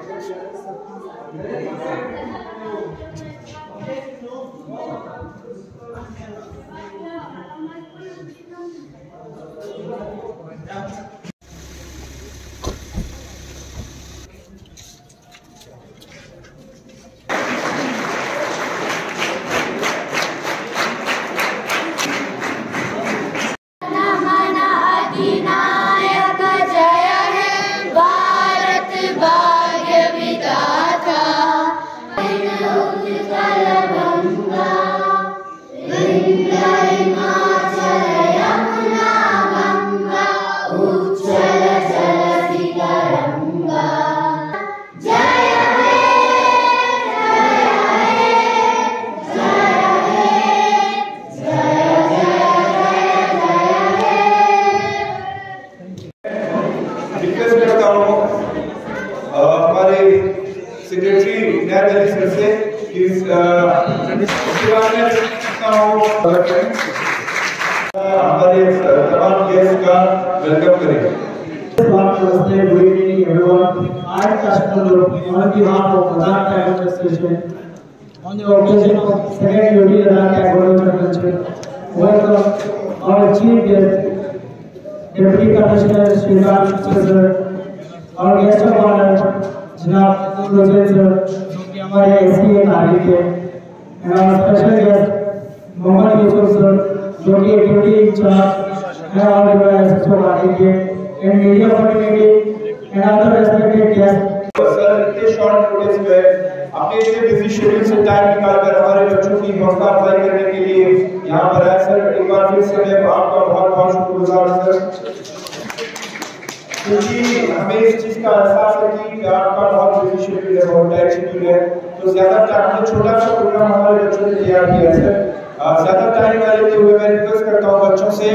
हमारे तमाम गेस्ट का वेलकम करेंगे। Namaste, good evening everyone. I am Kashmir on behalf of Ladakh Tagore Association on the occasion of second UD Ladakh Tagore Convention. Welcome our chief guest, Deputy Commissioner Sriram Sir, our guest of honor, Janab Rojan Sir, जो कि हमारे SPA नागरिक है, and our special guest, Mohammad Yusuf Sir, जो कि Deputy Incharge है और SSO नागरिक है, and media fraternity and other respected guests. Sir इतने शॉर्ट नोटिस में अपने इतने बिजी शेड्यूल से टाइम निकालकर हमारे बच्चों की हौसला अफजाई करने के लिए यहाँ पर आए सर। एक बार फिर से मैं आपका बहुत बहुत शुक्रगुजार हूँ सर, क्योंकि हमें इस चीज का एहसास है कि आपका बहुत बिजी शेड्यूल है, बहुत टाइट शेड्यूल है, तो ज्यादा टाइम में छोटा सा प्रोग्राम हमारे बच्चों ने तैयार किया है सर। ज्यादा टाइम ना लेते हुए मैं रिक्वेस्ट करता हूँ बच्चों से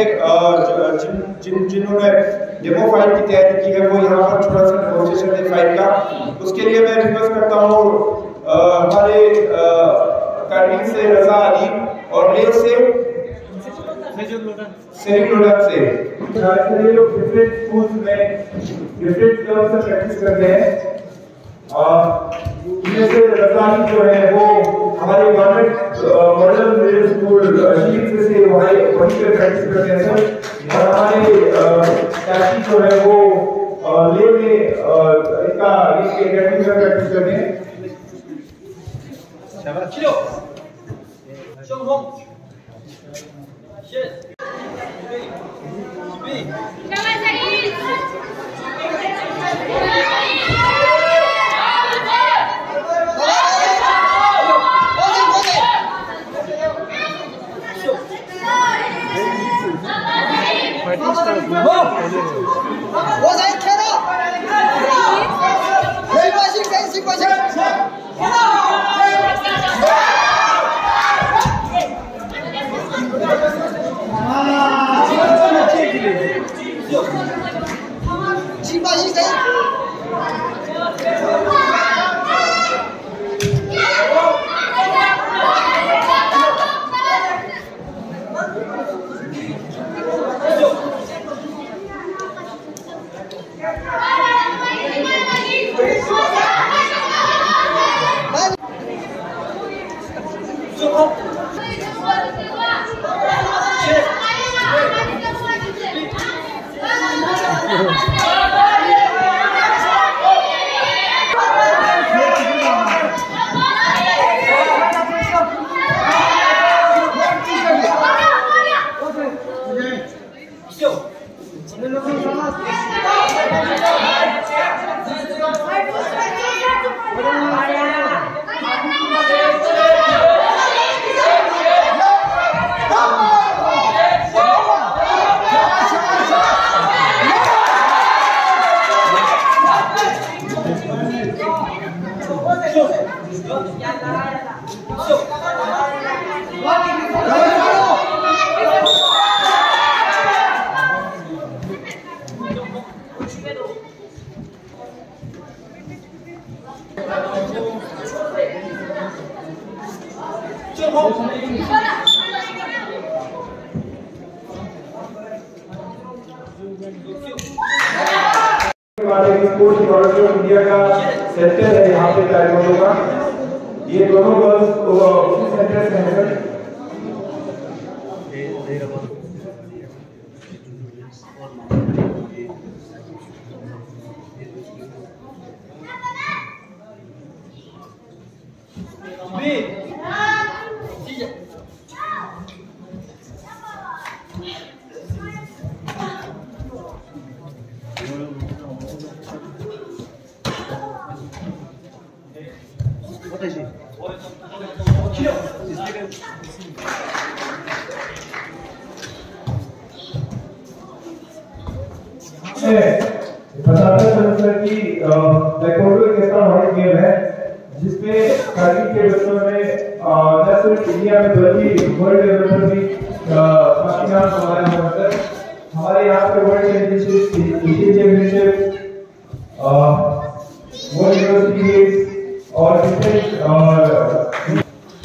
जिन्होंने डेमो फाइल की तैयारी की है वो यहाँ पर थोड़ा सा नेगोशिएशन है फाइल का, उसके लिए मैं रिक्वेस्ट करता हूँ हमारे अकेडमी से रजा अली और ले से सही लोडन से लोग डिफरेंट स्कूल्स में डिफरेंट क्लब से प्रैक्टिस करते हैं। इनमें से रजा अली जो है वो हमारे गवर्नमेंट मॉडल मिडिल स्कूल शीट से वहीं पे प्रैक्टिस करते हैं सर, और हमारे कैशी जो है वो ले में इनका एकेडमी में प्रैक्टिस करते हैं। स्पोर्ट्स अथॉरिटी ऑफ इंडिया का सेंटर है यहाँ पे ताइक्वांडो का। ये दोनों गर्ल्स उसी सेंटर से हैं। बताते हैं कि ताइक्वांडो एक ऐसा हॉकी गेम है जिसमें कारगिल के बच्चों ने न सिर्फ इंडिया में बल्कि वर्ल्ड लेवल पर भी काफी नाम कमाया है। हमारे यहाँ पे world championship, Asian championship, world university games और डिफरेंट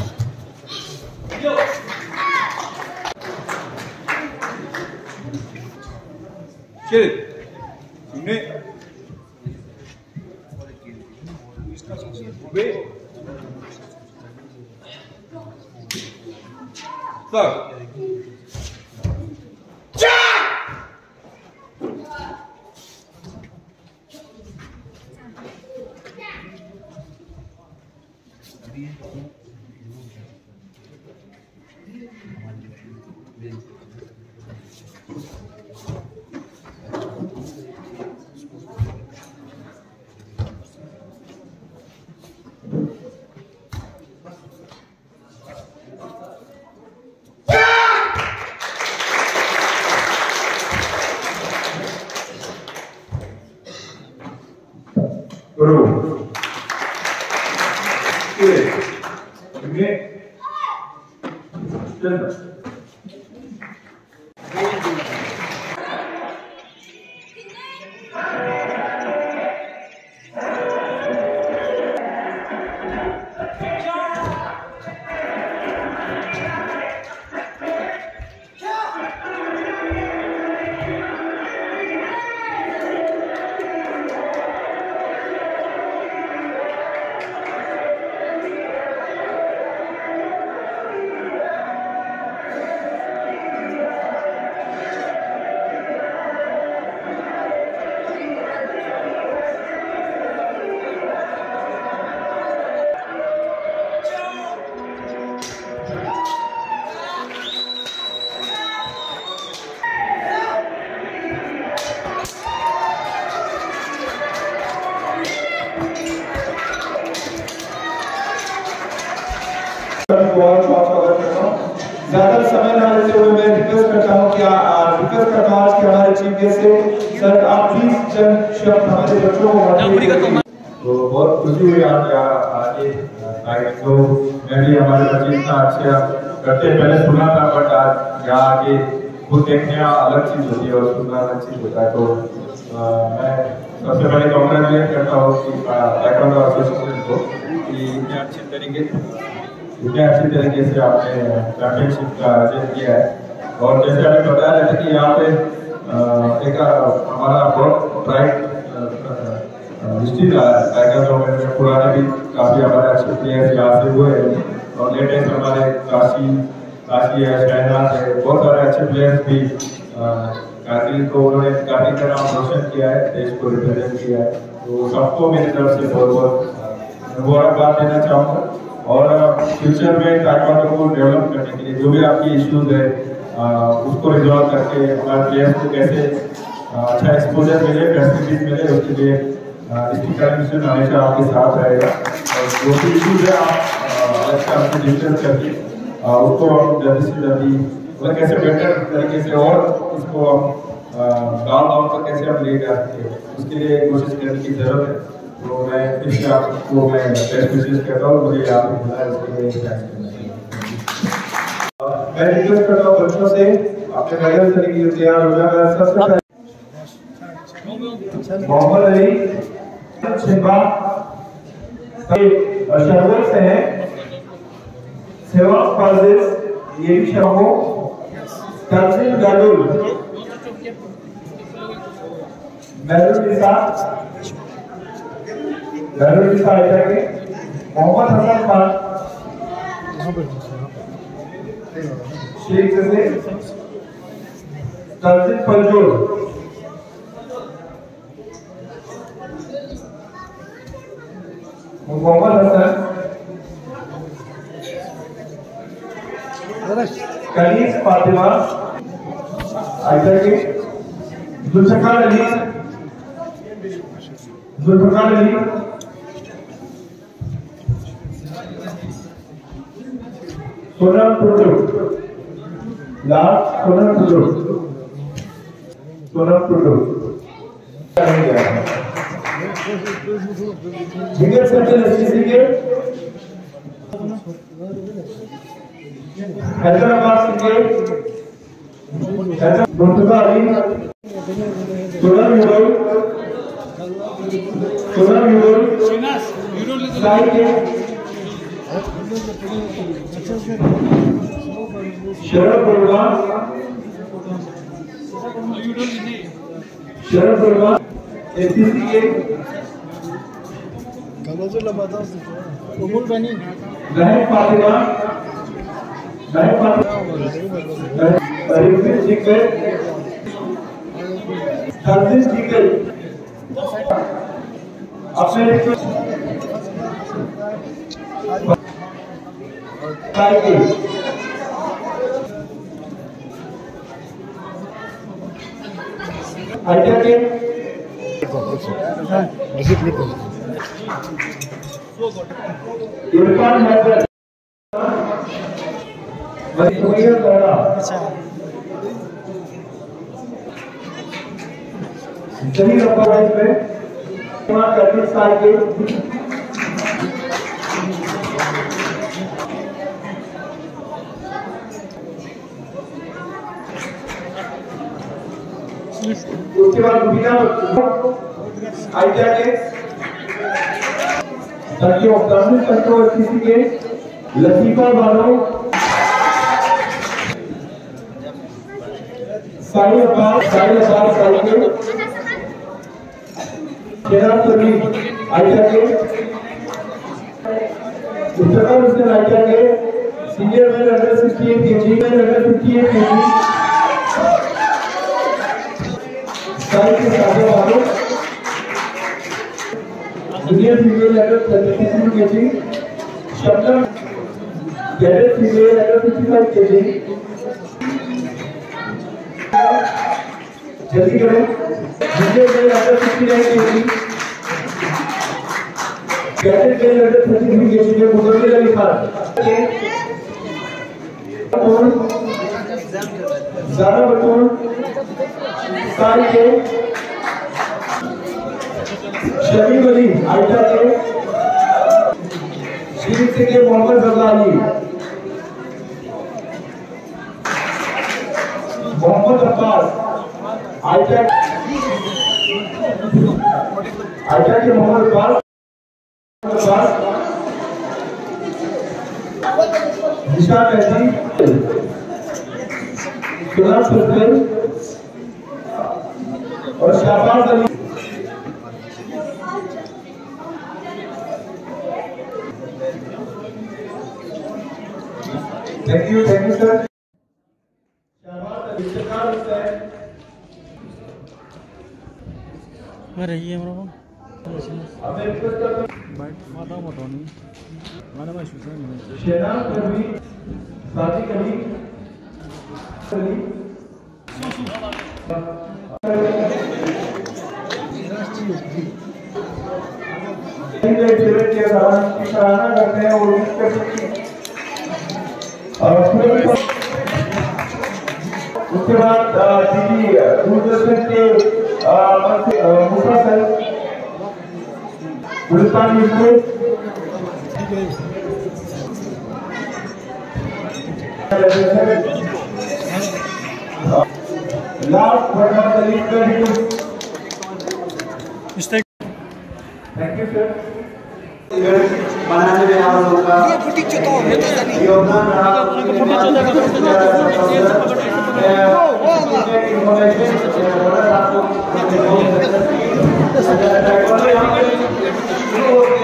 ज्यादा समय ना लेते हुए मैं रिक्वेस्ट करता हूँ कि आज के हमारे चीफ गेस्ट से सर आप प्लीज चंद शब्द हमारे बच्चों को बताइए। तो बहुत खुशी हुई आप यहाँ आके। तो मैं भी हमारे बच्चे इतना अच्छा करते पहले सुना था, बट आज यहाँ आके खुद देखने अलग चीज होती है और सुनना अलग चीज होता है। तो मैं सबसे पहले कॉन्ग्रेचुलेट करता हूँ कि ताइक्वांडो एसोसिएशन को कि इतने अच्छे तरीके से आपने चैंपियनशिप का आयोजन किया है। और जैसे आपने बताया था कि यहाँ पे एक हमारा बहुत ब्राइट हिस्ट्री रहा है ताइक्वांडो में। पुराने भी काफ़ी हमारे अच्छे प्लेयर्स यहाँ से हुए हैं और लेटेस्ट हमारे काशी है, शहनाज है, बहुत सारे अच्छे प्लेयर्स भी कारगिल को उन्होंने काफ़ी तरह रोशन किया है, देश को रिप्रेजेंट किया है। तो सबको मेरी तरफ से बहुत बहुत मुबारकबाद देना चाहूँगा। और फ्यूचर में ताइक्वांडो को डेवलप करने के लिए जो भी आपकी इश्यूज है उसको रिजॉल्व करके हमारे प्लेयर्स को कैसे अच्छा एक्सपोजर मिले, फैसिलिटीज मिले, उसके लिए डिस्ट्रिक्ट एडमिनिस्ट्रेशन हमेशा आपके साथ रहेगा। और जो भी इश्यूज है आप डिस्कस करके उसको हम जल्दी से जल्दी मतलब कैसे बेटर तरीके से और इसको हम गाँव पर कैसे हम ले जा सकते हैं उसके लिए कोशिश करने की जरूरत है। तो मैं इससे आपको मैं बेस्ट विशेष कहता हूँ, मुझे आप बुलाया इसके लिए मैं रिक्वेस्ट करता हूँ बच्चों से अपने बढ़िया तरीके से तैयार हो जाएगा। सबसे पहले मोहम्मद अली शिंबा शहर से हैं, सेवा फाजिल ये भी शहो, तंजीम गाडुल, महरुल निसा, मेहरुल सहायता के मोहम्मद हसन खान शेख से तंजीम पंजोर मोहम्मद हसन कनीज फातिमा आयशा के Zulfikar Ali Sonam Tudu last Sonam Tudu Jigar circle SCC के हैदराबाद के मुर्तजा अली सोनम यूरोल साई के शरद बुलवा एससीसी के महक फातिमा रिफिल जिगर तंजीम जिगर अपने आयशा के इरफान हैदर सही रफाइज में करने साल के उसके बाद रुबीना आयशा के कंट्रोल एससीसी के लतीफा बानो साई अब्बास साई के शेराज सलीम आयशा के मुस्तफा हुसैन आयशा के senior man under 68 KG SAI के साथ वालों junior female under 32 KG Shabnam cadet female under 55 KG जल्दी करें junior male under 59 KG cadet male under 33 KG में मुदव्विर अली खान ज़ारा बतूल साई के शमीम अली आयशा के शीर से के मोहम्मद रज़ा अली मोहम्मद अब्बास आयशा के मोहम्मद अब्बास निशा मेहदी सुना सुल्तान और Shahbaz Ali thank you sir Shahbaz Ali Iftikhar Hussain मैं रही है मेरा अब मैं रिक्वेस्ट करता हूं माता मोटोनी माना मैं शुरू नहीं शेनाज नबी सादिक अली सराहना करते हैं और उसके बाद दीदी दूरदर्शन के Musa sir Gulistan last thank you sir बनाने में आप लोगों का योगदान रहा इंफॉर्मेशन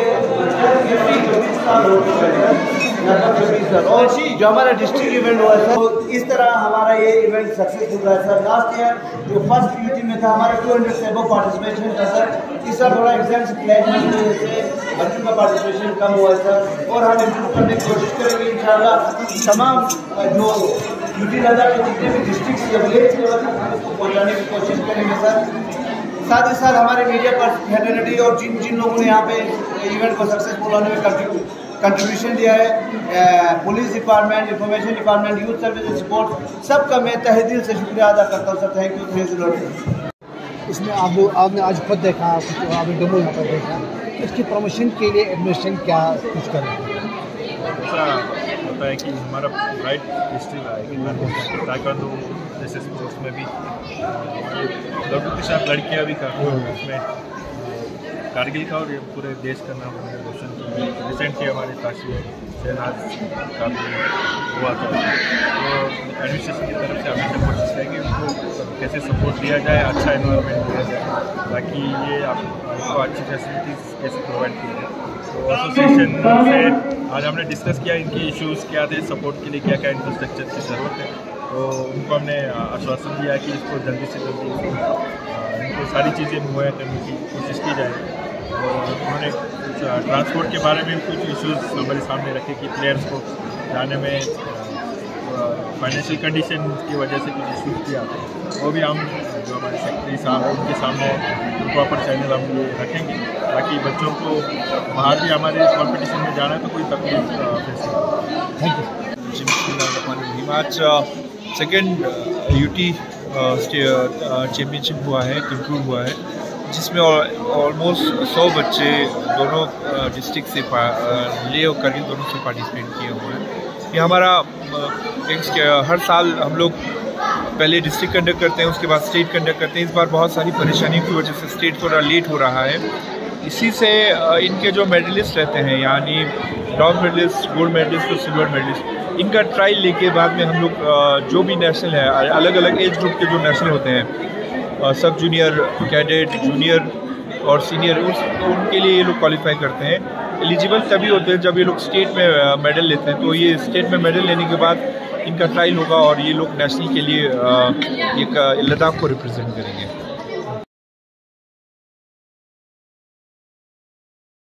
सर। और जो हमारा डिस्ट्रिक्ट इवेंट हुआ है सर, तो इस तरह हमारा ये इवेंट सक्सेसफुल रहा है सर। लास्ट ईयर जो फर्स्ट यूटी में था हमारा 200 से अबव पार्टिसिपेशन था सर। इस साल थोड़ा एग्जाम्स प्लान की वजह से बच्चों का पार्टिसिपेशन कम हुआ है सर, और हम इम्प्रूव करने की कोशिश करेंगे इंशाल्लाह। तमाम जो यूटी लद्दाख के जितने भी डिस्ट्रिक्ट या विलेज लेवल तक हम इसको पहुँचाने की कोशिश करेंगे सर। साथ ही साथ हमारे मीडिया पर्सनैलिटी और जिन जिन लोगों ने यहाँ पे इवेंट को सक्सेसफुल होने में कंट्रीब्यूशन दिया है, police department, information department, youth service support, सबका मैं तहे दिल से शुक्रिया अदा करता हूँ सर। Thank you lot. इसमें आपने आज खुद देखा, आपने डेमो यहाँ पर देखा, इसकी प्रमोशन के लिए एडमिनिस्ट्रेशन क्या कुछ कर रहे हैं? ऐसा होता है कि हमारा राइट हिस्ट्री रहा है कि ताइक्वांडो जैसे स्पोर्ट्स में भी लड़कों के साथ लड़कियाँ भी करती हैं, उसमें कारगिल का और पूरे देश का नाम हमने रोशन किया। रिसेंटली हमारे काशी शहनाज का भी हुआ था, तो एडमिनिस्ट्रेशन की तरफ से हमेशा कोशिश है कि उनको कैसे सपोर्ट दिया जाए, अच्छा एनवायरनमेंट दिया जाए, ताकि ये आपको अच्छी फैसिलिटीज़ कैसे प्रोवाइड की जाए। तो एसोसिएशन से आज हमने डिस्कस किया इनकी इश्यूज़ क्या थे, सपोर्ट के लिए क्या क्या इंफ्रास्ट्रक्चर की ज़रूरत है। तो उनको हमने आश्वासन दिया कि इसको जल्दी से जल्दी इनको सारी चीज़ें मुहैया करने की कोशिश की जाए। और उन्होंने कुछ ट्रांसपोर्ट के बारे में कुछ इश्यूज़ हमारे सामने रखे कि प्लेयर्स को जाने में फाइनेंशियल कंडीशन की वजह से कुछ इश्यूज़ किया था, वो भी हम जो हमारे सेक्रेटरी साहब उनके सामने प्रॉपर चैनल हम ये रखेंगे, ताकि बच्चों को बाहर भी हमारे कंपटीशन में जाना है तो कोई तकलीफ फेस नहीं। Thank you. आज सेकेंड यूटी चैम्पियनशिप हुआ है, कंक्लूड हुआ है, जिसमें ऑलमोस्ट 100 बच्चे दोनों डिस्ट्रिक्ट से ले और करगिल दोनों से पार्टिसिपेट किए हुए हैं। ये हमारा हर साल हम लोग पहले डिस्ट्रिक्ट कंडक्ट करते हैं, उसके बाद स्टेट कंडक्ट करते हैं। इस बार बहुत सारी परेशानियों की वजह से स्टेट थोड़ा लेट हो रहा है। इसी से इनके जो मेडलिस्ट रहते हैं, यानी ब्रॉन्ज मेडलिस्ट, गोल्ड मेडलिस्ट और सिल्वर मेडलिस्ट, इनका ट्रायल लेके बाद में हम लोग जो भी नेशनल है, अलग अलग एज ग्रुप के जो नेशनल होते हैं, सब जूनियर, कैडेट, जूनियर और सीनियर, उनके लिए ये लोग क्वालिफाई करते हैं। एलिजिबल तभी होते हैं जब ये लोग स्टेट में मेडल लेते हैं। तो ये स्टेट में मेडल लेने के बाद इनका ट्रायल होगा और ये लोग नेशनल के लिए एक लद्दाख को रिप्रेजेंट करेंगे।